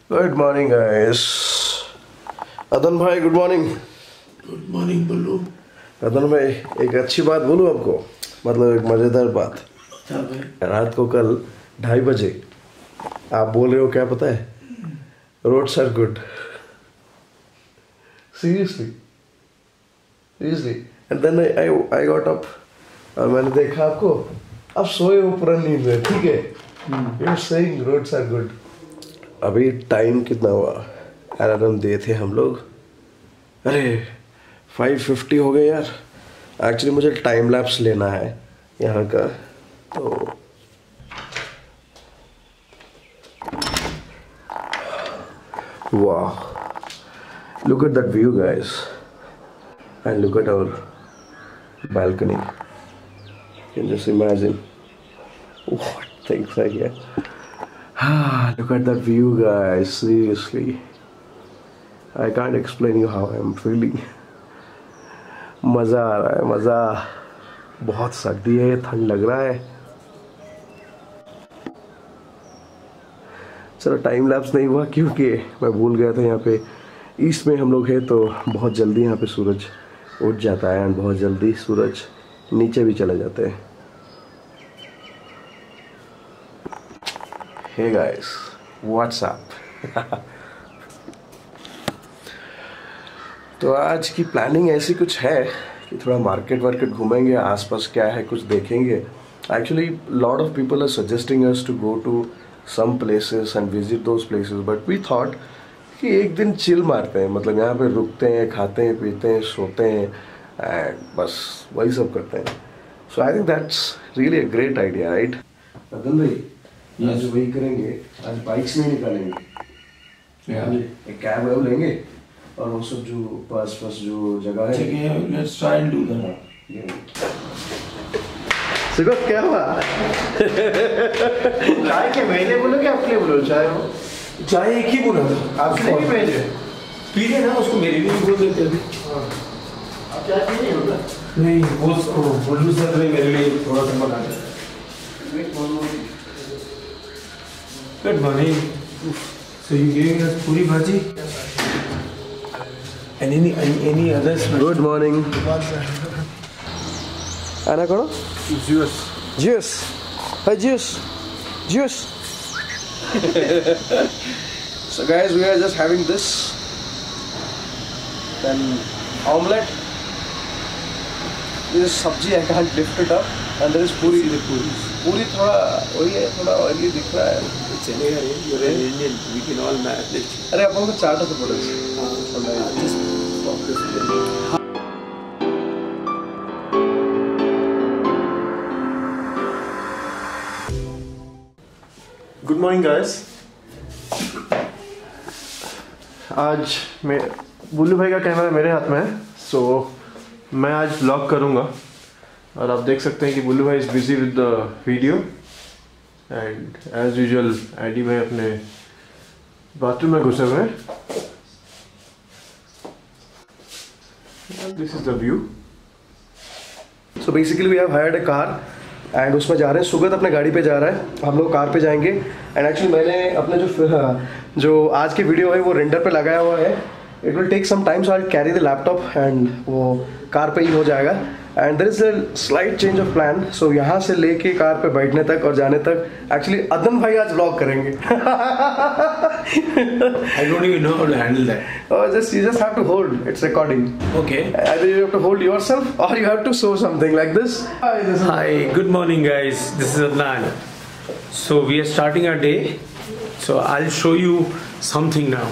Good morning guys. Adan भाई good morning. Good morning Bullu. Adan भाई एक अच्छी बात बोलूं आपको, मतलब एक मजेदार बात। क्या भाई? रात को कल 2:30 बजे आप बोल रहे हो क्या पता है? Roads are good. Seriously and then I got up और मैंने देखा आपको, आप सोए हो पूरा नींद में, ठीक है? You are saying roads are good. अभी टाइम कितना हुआ? अलार्म दिए थे हम लोग, अरे 5:50 हो गए यार। एक्चुअली मुझे टाइम लैप्स लेना है यहाँ का, तो वाह, look at that view guys and look at our balcony. You can just imagine what things are here. Look at that view guys, seriously I can't explain you how I'm feeling. मज़ा आ रहा है, मज़ा। बहुत सर्दी है, ठंड लग रहा है। चलो टाइम लैप्स नहीं हुआ क्योंकि मैं भूल गया था यहाँ पे ईस्ट में हम लोग हैं, तो बहुत जल्दी यहाँ पे सूरज उठ जाता है एंड बहुत जल्दी सूरज नीचे भी चले जाते हैं। Hey guys, what's up? तो आज की प्लानिंग ऐसी कुछ है कि थोड़ा मार्केट वार्केट घूमेंगे, आसपास क्या है कुछ देखेंगे। Actually lot of people are suggesting us to go to some places and visit those places, but we thought कि एक दिन चिल मारते हैं, मतलब यहाँ पे रुकते हैं, खाते हैं, पीते हैं, सोते हैं एंड बस वही सब करते हैं। So I think that's really a great idea, right? Adan भाई आज वही करेंगे, आज बाइक्स नहीं निकालेंगे, एक कैब वैब लेंगे और वो सब जो पास जो जगह है, let's try and do that. सिर्फ क्या हुआ? चाय के मैंने बोलो कि आपके लिए बोलो? चाय एक ही बोला था, आपके लिए भी भेजे पी लेना, उसको मेरे लिए भी बोल देते अभी। आप चाय पी नहीं होगा? नहीं, वो उसको बुल्लू सर ने मेरे लिए थोड़ा सा बना दिया। Good morning. So you giving us puri bhaji and any others? Good morning. Ana kono? Juice. Hi juice. So guys, we are just having this, then omelette. This is sabji, I can't lift it up, and there is puri. Puri थोड़ा वही है, थोड़ा oily दिख रहा है। चलेगा ये, you're an Indian, we can all manage. अरे अपन को चाटा तो पड़ेगा। Just focus. Good morning guys. आज मैं बुल्लू भाई का कैमरा मेरे हाथ में है, सो मैं आज व्लॉग करूँगा और आप देख सकते हैं कि बुल्लू भाई is busy with the video and as usual Adi भाई अपने बाथरूम में घुसे हुए हैं। This is the view. So basically we have hired a car and उसमें जा रहे हैं। सुगत अपने गाड़ी पे जा रहा है, हम लोग कार पे जाएंगे। एंड एक्चुअली मैंने अपने जो आज की वीडियो है वो रेंडर पे लगाया हुआ है। It will take some time, so I carry the laptop and वो कार पे ही हो जाएगा। And there is a slight change of plan. So यहाँ से लेके कार पे बैठने तक और जाने तक एक्चुअली अदन भाई आज व्लॉग करेंगे। I don't even know how to handle that. Oh, you just have to hold. It's recording. Okay. Either you have to hold yourself or you have to show something like this. Hi, good morning guys. This is Adnan. So we are starting our day. So I'll show you something now.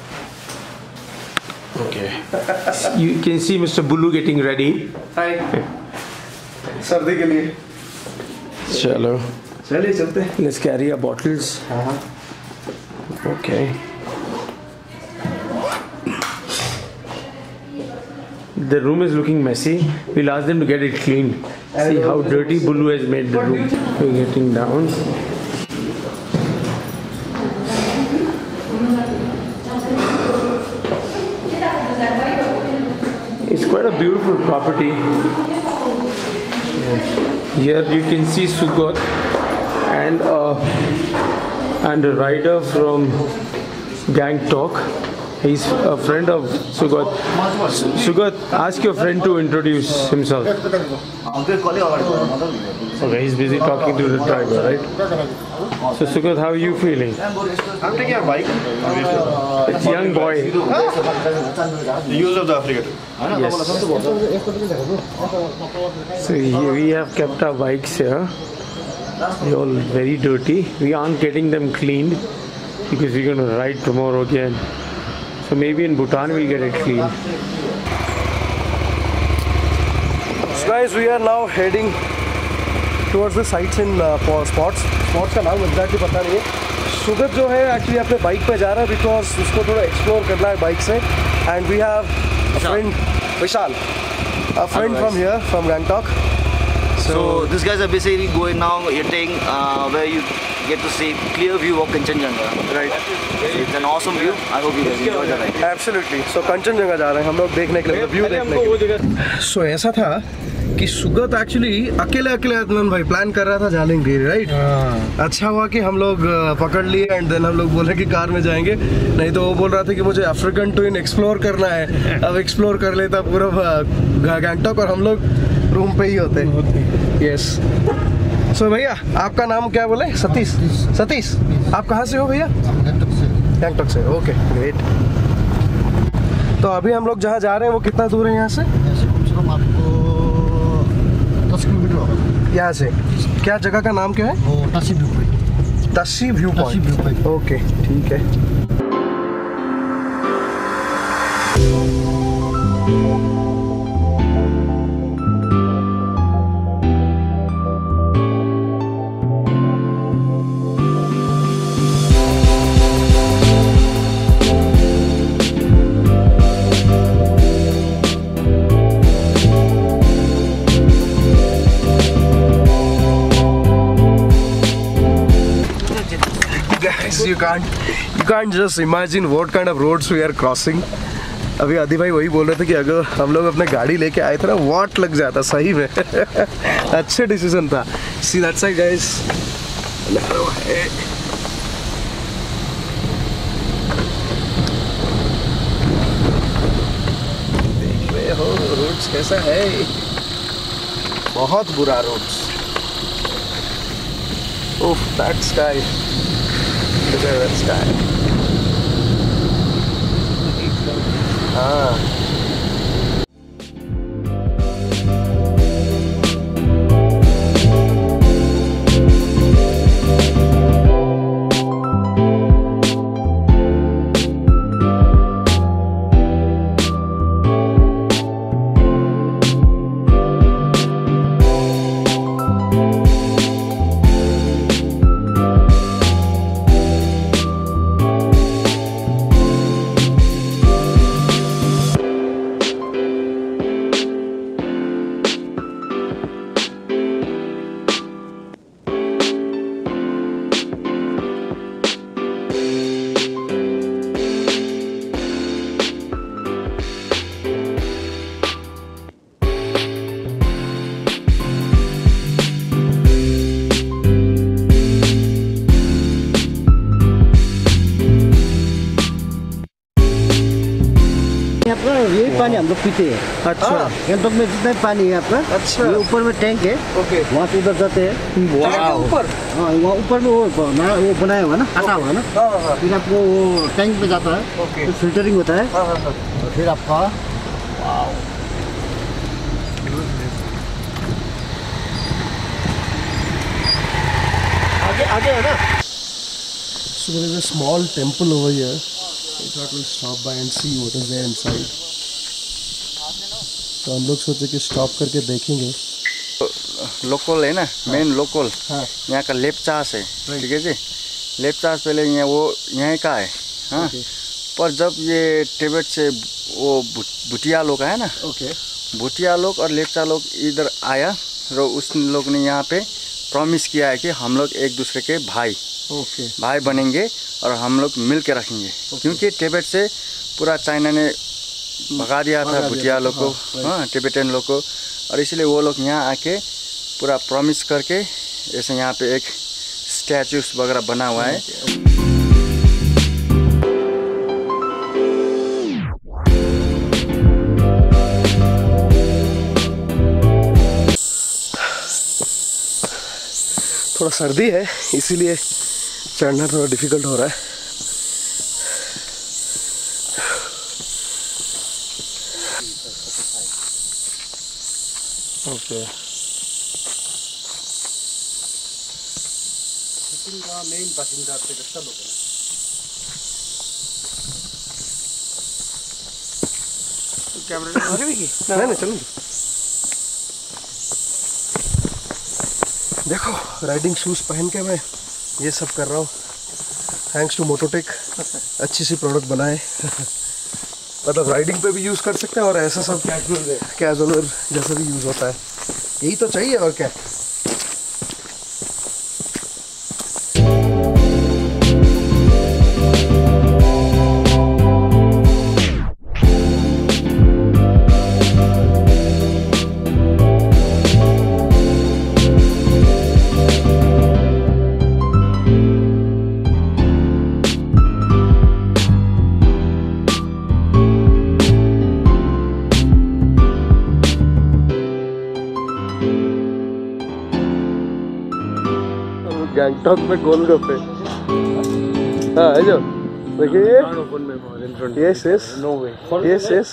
Okay. You can see Mr. Bulu getting ready. Hi. सर्दी के लिए चलो चलिए चलते हैं। Let's carry our bottles. Okay. The room is looking messy. We'll ask them to get it cleaned. See how dirty Bulu has made the room. We're getting down. It's quite a beautiful property. Here you can see Sugot and a rider from Gangtok. He's a friend of Sugat. Sugat, ask your friend to introduce himself. Okay, he's busy talking to the driver, right? So Sugat, how are you feeling? I'm taking a bike. It's young boy. The use of the Africa. Yes. So we have kept our bikes here. They're all very dirty. We aren't getting them cleaned because we're going to ride tomorrow again. So maybe in Bhutan we'll get it clean. So guys, we are now heading towards the sites in spots. Spots का नाम exactly पता नहीं है. सुगत जो है actually अपने bike पे जा रहा है because उसको थोड़ा explore करना है बाइक से. And we have a friend, Vishal, a friend from here, from Gangtok. So these guys are basically going now eating where you get to see clear view of Kanchenjunga. Right. So it's an awesome view. I hope you guys enjoy the ride. Absolutely. So Kanchenjunga जा रहे हैं हम लोग देखने के लिए, view देखने के लिए. So ऐसा था कि सुगत एक्चुअली अकेले अदनान भाई प्लान कर रहा था जालिंगरी, राइट? अच्छा हुआ कि हम लोग पकड़ लिए एंड देन हम लोग बोले कि कार में जाएंगे, नहीं तो वो बोल रहा था कि मुझे अफ्रीकन ट्विन एक्सप्लोर करना है. अब एक्सप्लोर कर लेता पूरा गैंगटॉक और हम लोग रूम पे ही होते. यस. सो भैया आपका नाम क्या बोले? सतीश. आप कहाँ से हो भैया? गैंगटॉक से. Okay great. तो अभी हम लोग जहाँ जा रहे हैं वो कितना दूर है यहाँ से? कम से कम आपको 10 किलोमीटर होगा यहाँ से. क्या जगह का नाम क्या है? वो Tashi view point. Tashi view point. Okay ठीक है. You can't just imagine what kind of roads we are crossing. अभी आदि भाई वही बोल रहे थे कि अगर हम लोग अपने गाड़ी लेके आए थे ना वाट लग जाता सही में. अच्छे डिसीजन था. See that side guys. देख रहे हो रोड्स कैसा है? बहुत बुरा roads. Oof, that sky. Look at that sky. यही पानी हम लोग पीते हैं. अच्छा. गैंगटॉक में जितना भी पानी है आपका. अच्छा. ये ऊपर में टैंक है. ओके. वहाँ से उधर जाते हैं. ऊपर. हाँ वहाँ ऊपर में वो बनाया हुआ है ना, काटा हुआ है ना. फिर आपको वो टैंक पे जाता है. ओके. फिर फिल्टरिंग होता है. तो फिर आपका आगे है ना. So there is a small temple over here. I thought we'll stop by and see what is there inside. तो हम लोग सोचे कि स्टॉप करके देखेंगे. लोकल है ना, मेन लोकल. हाँ. यहाँ का लेपचास है. ठीक है जी. लेपचास पहले यहाँ वो यहाँ का है. हाँ. पर जब ये टिबेट से वो भूटिया लोग है ना. ओके. भूटिया लोग और लेपचा लोग इधर आया और उस लोग ने यहाँ पे प्रॉमिस किया है कि हम लोग एक दूसरे के भाई बनेंगे और हम लोग मिल के रखेंगे. क्योंकि टिबेट से पूरा चाइना ने भगा दिया था भूटिया लोग को. हाँ टिबेटन लोग को. और इसलिए वो लोग यहाँ आके पूरा प्रॉमिस करके ऐसे यहाँ पे एक स्टैचूस वगैरह बना हुआ है. थोड़ा सर्दी है इसीलिए चढ़ना थोड़ा डिफिकल्ट हो रहा है। ओके सिक्किम का मेन बासिंदा आपके दस्ता लोग हैं। कैमरा आगे भी की नहीं चलो देखो राइडिंग शूज़ पहन के मैं ये सब कर रहा हूँ। थैंक्स टू मोटोटेक अच्छी सी प्रोडक्ट बनाए। मतलब राइडिंग पे भी यूज़ कर सकते हैं और ऐसा सब कैजुअल जैसा भी यूज़ होता है। यही तो चाहिए और क्या। गैंगटॉक में गोलगप्पे। हाँ है जो देखिए yes yes no way yes yes.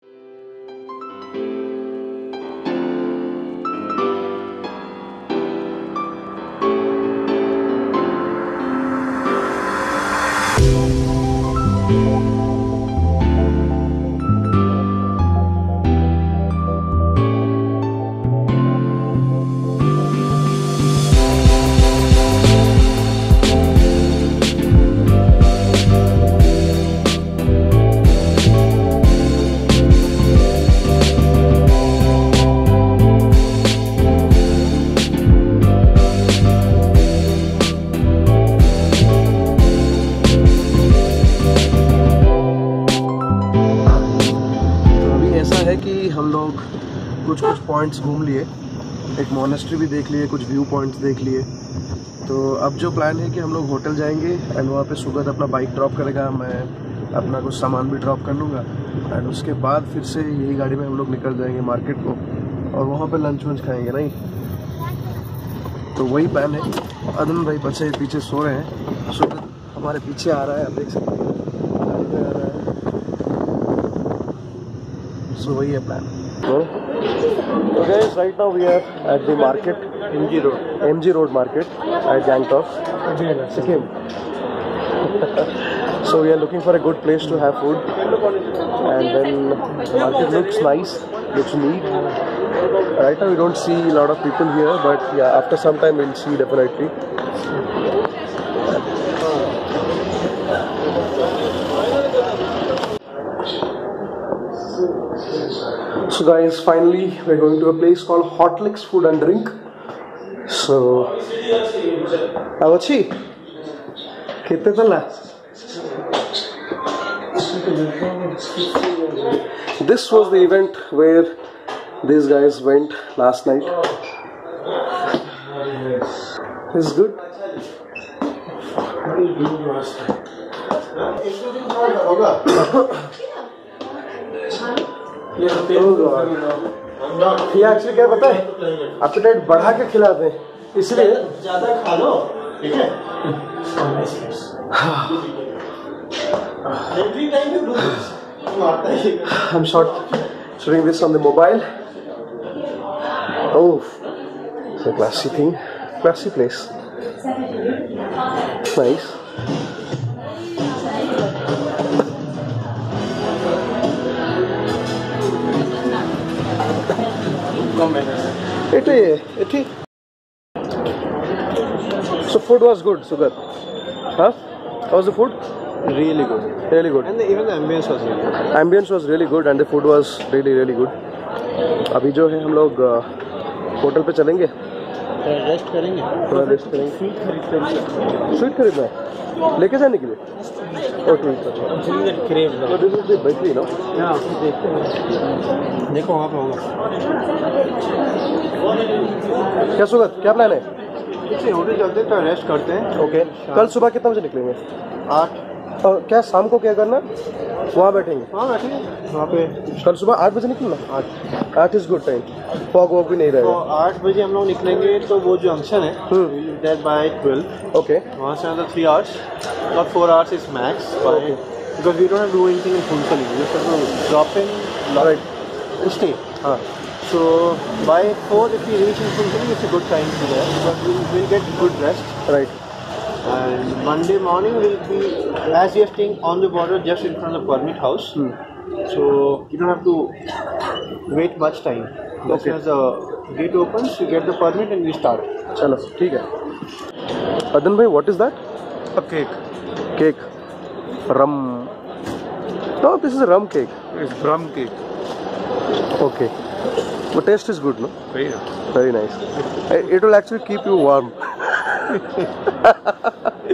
हम लोग कुछ पॉइंट्स घूम लिए, एक मोनेस्ट्री भी देख लिए, कुछ व्यू पॉइंट्स देख लिए। तो अब जो प्लान है कि हम लोग होटल जाएंगे एंड वहाँ पे सुगत अपना बाइक ड्रॉप करेगा, मैं अपना कुछ सामान भी ड्रॉप कर लूँगा एंड उसके बाद फिर से यही गाड़ी में हम लोग निकल जाएंगे मार्केट को और वहाँ पे लंच वंच खाएंगे। नहीं तो वही प्लान है। अदन भाई बच्चे पीछे सो रहे हैं, सुगत हमारे पीछे आ रहा है, आप देख सकते हैं गाड़ी में आ रहा है। सो वही है plan. So guys, right now we are at the market, MG Road market at Gangtok, Sikkim. So we are looking for a good place to have food, and then the market looks nice, looks neat. Right now we don't see a lot of people here, but yeah, after some time we'll see definitely. So guys, finally we're going to a place called Hot Licks Food and Drink. So, Avachi, कितने चला? This was the event where these guys went last night. It's good. ये actually क्या पता है, apatite बढ़ा के खिलाते हैं, इसलिए ज्यादा खा लो, ठीक है। I'm shooting this on the mobile. Oh, it's a classy thing, classy place. Nice. So food was good, Sugar. Huh? How was the food? Really good. Really good. And even the ambience was really good. Ambience was really good and the food was really good. अभी जो है हम लोग hotel पे चलेंगे, rest करेंगे, थोड़ा rest करेंगे। स्वीट खरीदना है लेके जाने के लिए। ओके तो this is the bakery no. देखो वहाँ पे होगा क्या सुगत, क्या प्लान है? होटल चलते हैं तो रेस्ट करते हैं। ओके कल सुबह कितना बजे निकलेंगे? 8 क्या शाम को क्या करना? वहाँ बैठेंगे? हाँ बैठेंगे वहाँ पे। कल सुबह 8 बजे निकलना? 8 इज़ गुड टाइम, फॉग वॉग भी नहीं तो रहेगा। 8 बजे हम लोग निकलेंगे तो वो जो जंक्शन है दैट बाय 12। ओके, वहाँ से another 3 hours, not 4 hours is max. Okay. Because we don't have to do anything in Phuntsali. We just have to drop in, Right. and stay. हाँ, So by 4, if we reach in Phuntsali, it's a good time to there because we'll get good rest. Right. And Monday morning will be, as we are staying on the border just in front of the permit house, so you don't have to wait much time. As soon as the gate opens, you get the permit and we start. चलो ठीक है। अदन भाई, what is that? A cake. Cake, rum? No, this is rum cake. It's rum cake. Okay, but taste is good, no? Very nice. Very nice. It will actually keep you warm.